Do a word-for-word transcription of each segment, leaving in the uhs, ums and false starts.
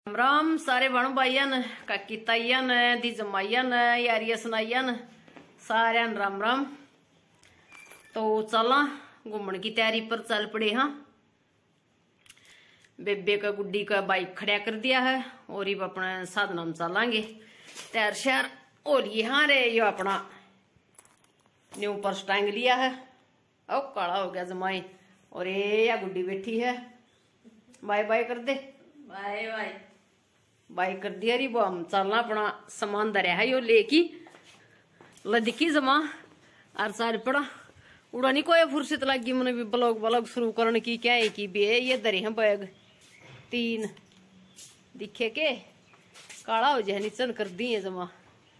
राम सारे बण भाईयन काकी ताईयन दी जमाईयन यारिया सुनाईयन सारे राम राम। तो चला घूमने की तैयारी पर चल पड़े। हाँ बेबे का गुड्डी का बाइक खड़ा कर दिया है और ये अपना साधना में चलांगे तैयार शहर। और यहाँ रे ये अपना न्यू पर्स टांग लिया है। ओ काला हो गया जमाई और ये या गुड्डी बैठी है। बाय बाय कर दे। बाय बाय बाय कर दिया री। वो हम चलना अपना सामान धरिया है यो लेकी लदकी जमा और सारे पड़ा उड़ा नहीं कोई फुर्सत लगी मैंने भी ब्लॉग ब्लॉग शुरू करने की। क्या है कि बे ये धरे हैं बैग तीन दिखे के काला हो जाए नीचन कर दी है जमा।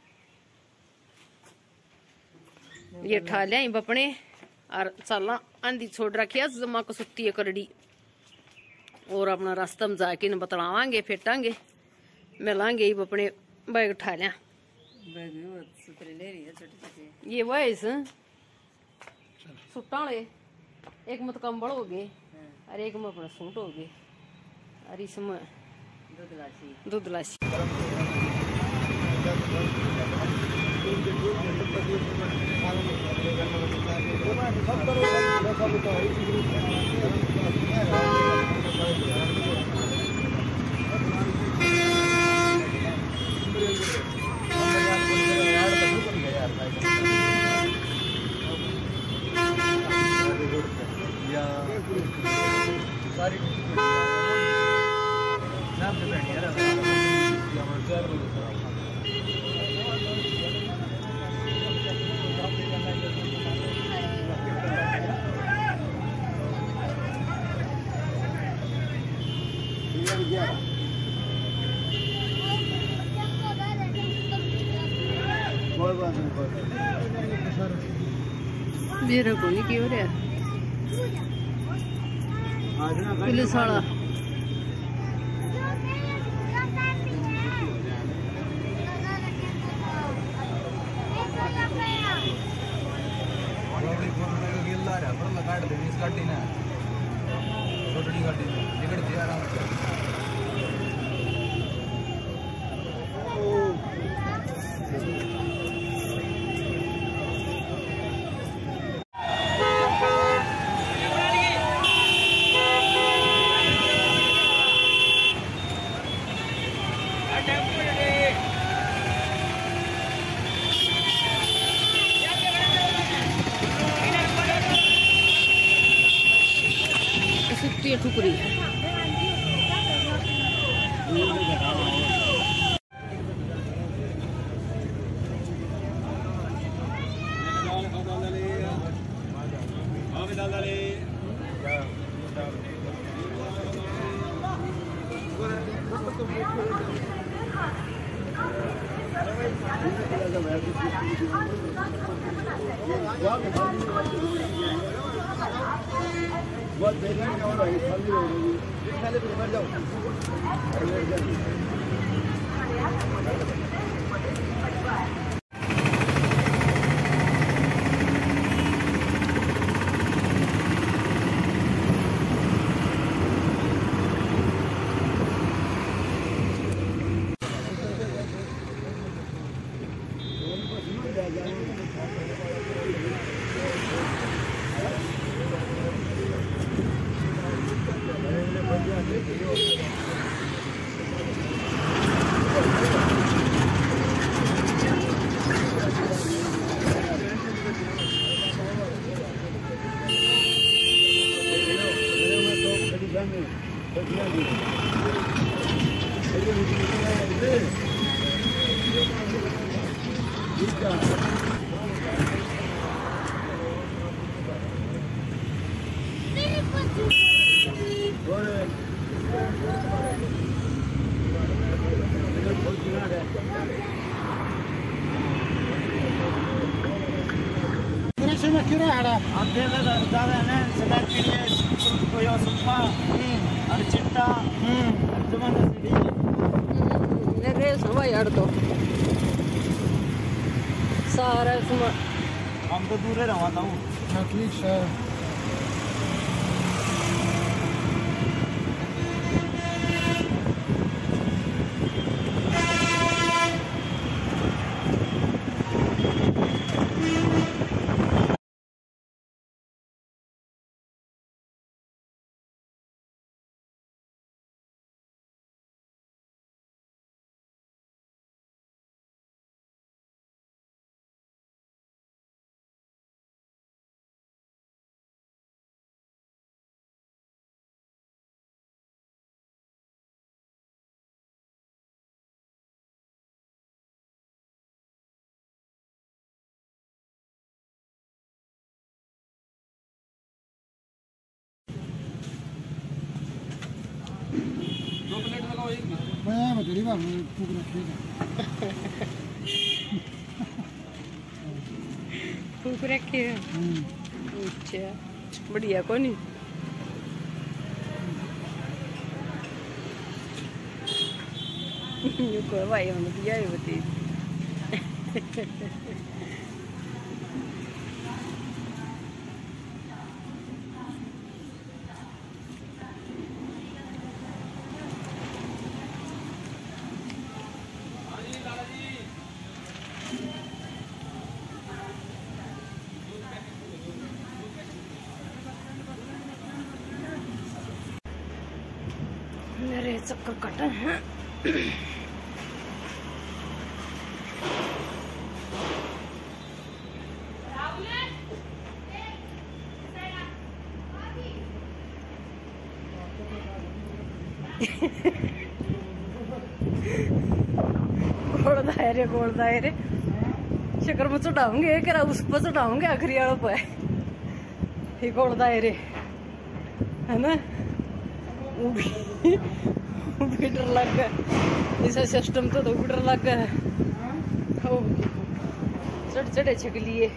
ये ठा लिया बपने और चलना आंधी छोड़ रखी है जमा को सुती है करड़ी। और अपना रास्ता में जाके न बतलावांगे फेटांगे मिलांगे अपने बैग उठा लिया। ये वैस सुटा एक मत कंबल हो गए और एक में अपना सूट हो गए और इसमें दूध लासी। मेरा कोई क्यों रहा पुलिस वाला ठुकरी बहुत बेहतर है और खाली हो रही है खाली पे मर जाओ। Kira ada. Ada ada ada nih sedang pilih koyo semua. Ada cinta. Hmm. Cuma sini. ये रे सुनवा यार तो सारा सुन हम तो दूर रहा था हूँ। ठीक है। मैं बतेरी बात फूक रखी फूक रखे है। अच्छा बढ़िया को नहीं को भाई हम दिया है बतेरी मेरे चक्कर कटे हैं। गोल दायरे गोल दायरे शक्कर में चढ़ाऊंगे क्या उस पर चढ़ाऊंगे आखिरी वालों पर ये गोल दायरे है ना। वो भी वो भी डर लग गया ऐसा सिस्टम तो, तो भी डर लग गया चढ़ चढ़े छक लिए।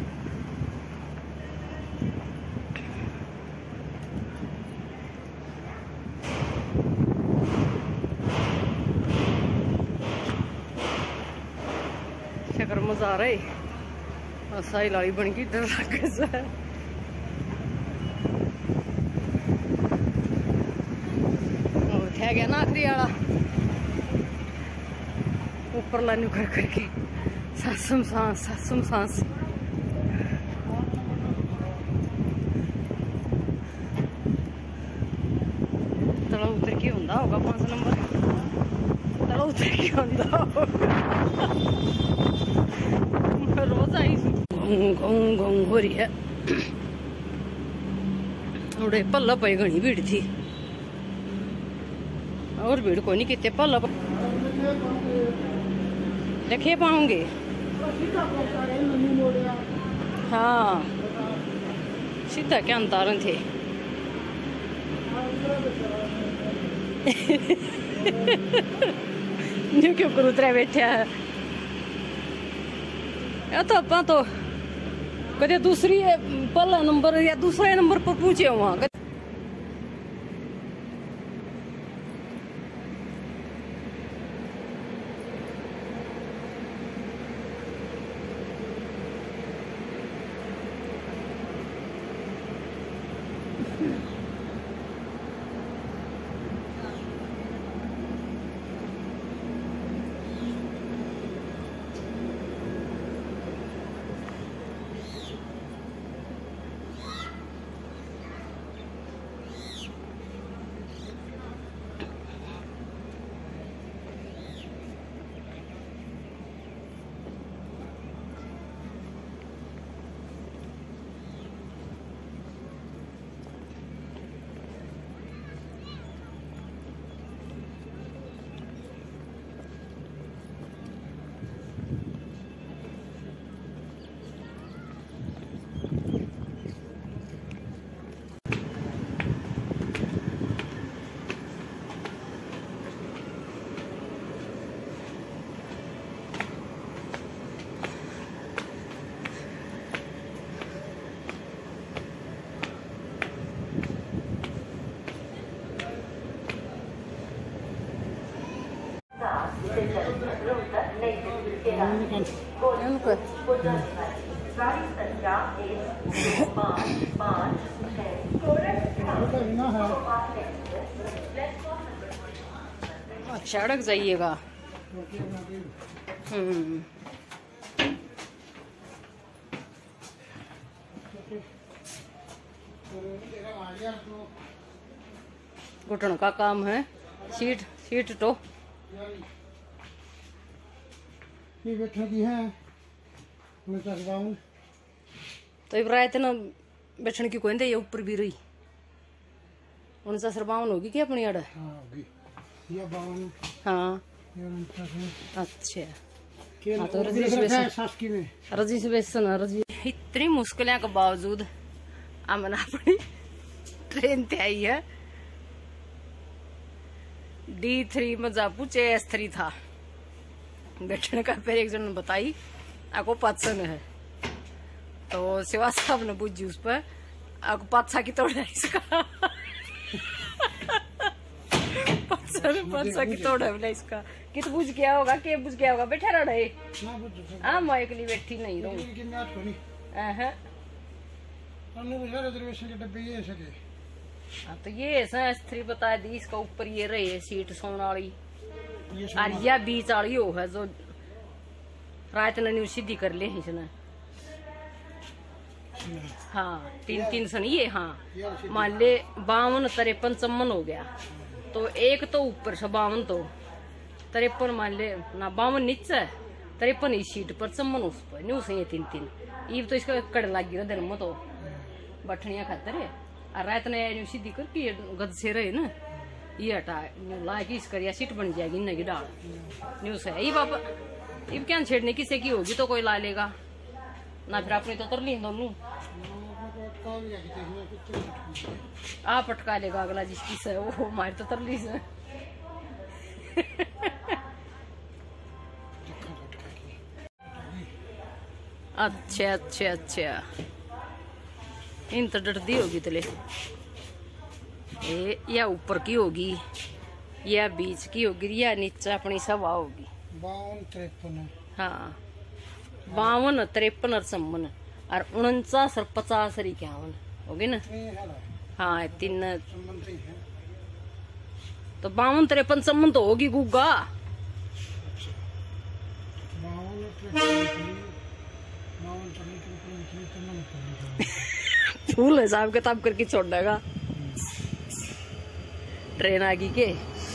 शक्कर मजा आ रहा है साई लाड़ी बन गई डर लग गया। है गया ना आखिरी वाला ऊपर लाने कर करके सासम सांस सासम सांस। तला उतर के होंदा होगा पांच नंबर तला उतर के होंदा होगा रोज आई गूं गूं हो रही है। उड़े पल्ला पे घनी भीड़ थी और भीड़ को नहीं कितने पल देखे पाऊंगे। हाँ सीधा क्या अंतारन थे न्यू क्यों करू तरह बैठे है या तो अपना तो कदे दूसरी पहला नंबर या दूसरे नंबर पर पूछे वहां। अच्छा अड़क जाइएगा। हम्म घुटन का काम है। सीट सीट तो ये बैठने की है तो इब्राहित ना बैठने की कोई नहीं, ये ऊपर भी रही उनसा सरबावन होगी क्या अपनी अड़। हाँ अच्छा हाँ तो रजिस्ट्रेशन रजी इतनी मुश्किलों के बावजूद अमन अपनी ट्रेन ते आई है। डी थ्री में जा पूछे एस थ्री था बैठने का। फिर एक जन ने बताई आपको पाचन है, तो सेवा साहब ने पूछी उस पर आपको पाचा की तोड़ है इसका। पाचा की तोड़ है बोला इसका। कित बुझ गया होगा, के बुझ गया होगा, बैठा रह रहे हाँ मैं अकेली बैठी नहीं रहूं। हाँ तो ये एस थ्री बता दी, इसका ऊपर ये रहे सीट सोने वाली और यह बीच वाली हो है जो रात ने सीधी कर ले इसने। हाँ तीन तीन सन ये हाँ मान ले बावन तिरपन चम्मन हो गया, तो एक तो ऊपर से बावन तो तिरपन मान ले ना, बावन नीचे तिरपन इस सीट पर चम्मन उस पर न्यू से तीन तीन ईब तो इसका कड़ लग गया दिन में तो बठनिया खातर है। और रात ने सीधी करके गद से रहे ना ये हटा ला के इसका सीट बन जाएगी इन्हें की डाल न्यू से ये बाबा। इब क्या छेड़ने किसे की होगी तो कोई ला लेगा ना, फिर अपनी तो तर ली दोनों आप पटका लेगा अगला जिसकी से वो हमारी तो तर ली से। अच्छा अच्छा अच्छा इन तो डरती होगी तले ए या ऊपर की होगी या बीच की होगी या नीचे अपनी सवा होगी। बावन तिरपन हाँ बावन तिरपन और चम्मन और उनचास और पचास और इक्यावन होगी ना। हाँ तीन तो बावन तिरपन चम्मन तो होगी गुग्गा। फूल हिसाब किताब करके छोड़ देगा ट्रेन आगे के।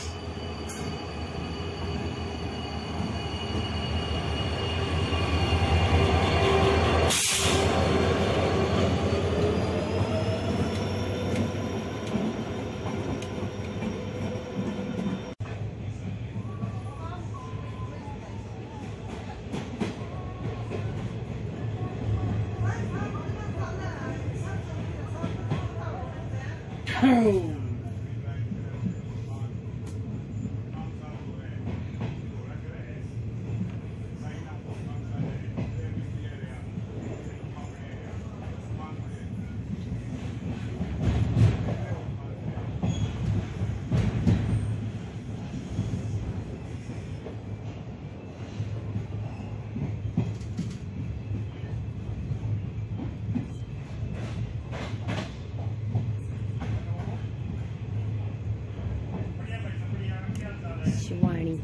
शिवानी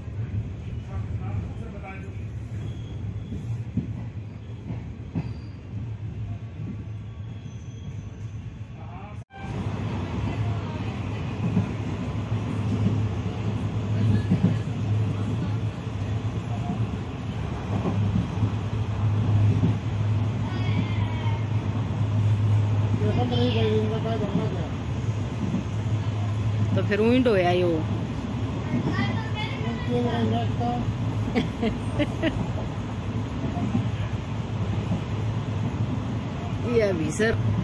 तो फिर विंडो है यो ये भी सर